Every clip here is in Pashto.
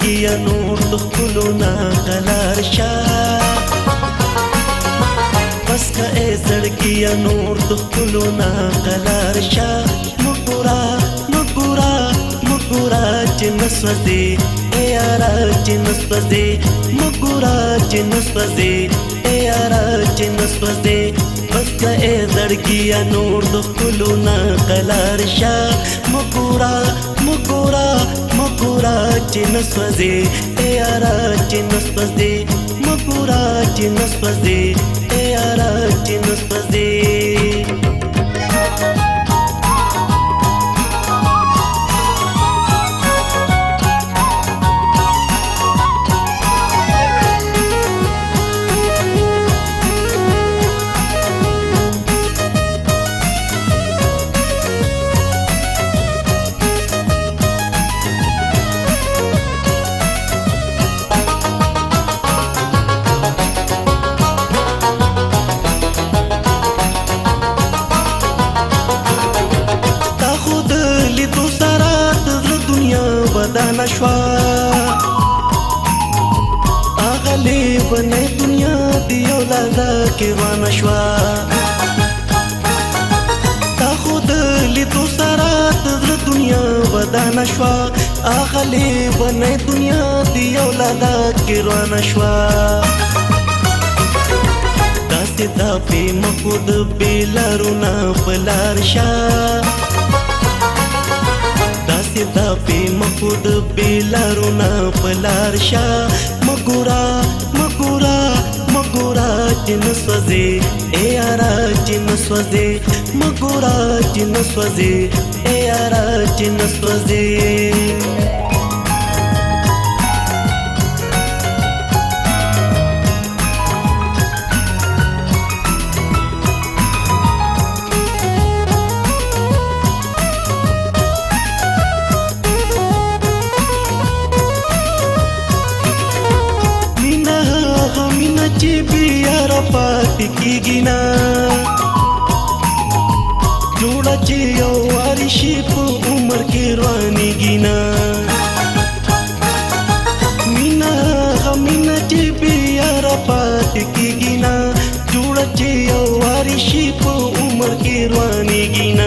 زړګي نور د ښکلونه قلار شه بس که ای زړګي نور د ښکلونه قلار شه مګورا مګورا مګورا چې نه سوځې ای یاره چې نه سوځې مګورا چې نه سوځې ای یاره چې نه سوځې بس که ای زړګي نور د ښکلونه قلار شه مګورا مګورا مګورا چې نه سوځې ای یاره چې نه سوځې مګورا چې نه سوځې ای یاره چې نه سوځې بدانه شوا اغلی بنه دنیا دی اولادا کې روانه شوا تا خود لیدو سره د دنیا بدانه شوا اغلی بنه دنیا دی اولادا کې روانه شوا داسې دا په مخود بلارونه بلار شاه دا په مخود بلارونه پلار شه مګورا مګورا مګورا چې نه سوځې ای یاره چې نه سوځې مګورا چې نه سوځې ای یاره چې نه سوځې چې بیا را پاتې کېږي نه جوړه چې یو واري شي په عمر کې روانېږي نه مینه هغه مینه چې بیا را پاتې کېږي نه جوړه چې یو واري شي په عمر کې روانېږي نه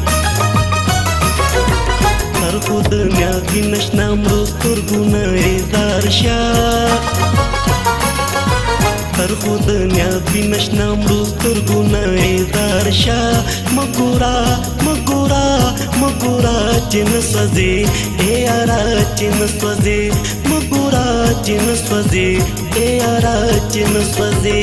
هر خو دنیا کې نشته مړو سترګونه ایزار شه هر خو دنیا کې نشته مړو سترګونه ایزار شه مګورا مګورا مګورا چې نه سوځې ای یاره چې نه سوځې مګورا چې نه سوځې ای یاره چې نه سوځې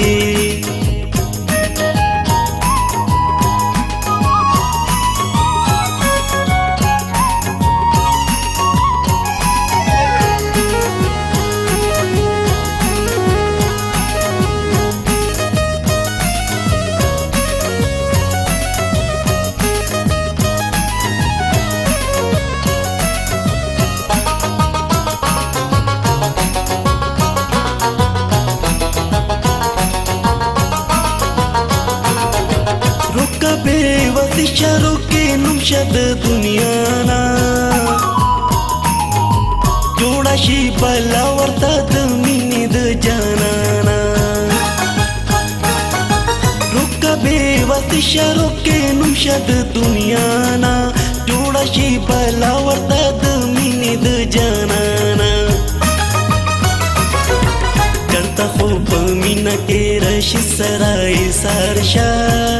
شروع کې نوم شد دنیا نا جوړه شي بلا ورته د مینې د جانانا رکبه وت شروع کې نوم شد دنیا نا جوړه شي بلا ورته د مینې د جانانا چرته خو په مینا کې راشي سرای سرشا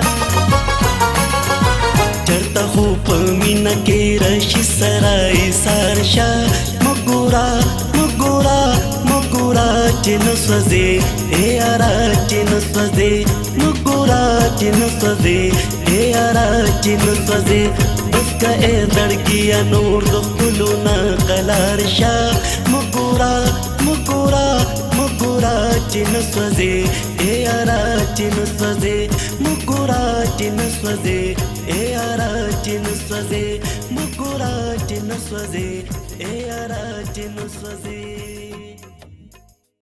چرته خو په مینا کې راشي سرای سرشا مګورا مګورا مګورا چې نه سوځې ای یاره چې نه سوځې مګورا چې نه سوځې ای یاره چې نه سوځې بس که ای زړګي نور د ښکلونه قلار شه مګورا مګورا مګورا چې نه سوځې ای یاره چې نه سوځې مګورا چې نه سوځې ای یاره چې نه سوځې مګورا چې نه سوځې ای یاره چې نه سوځې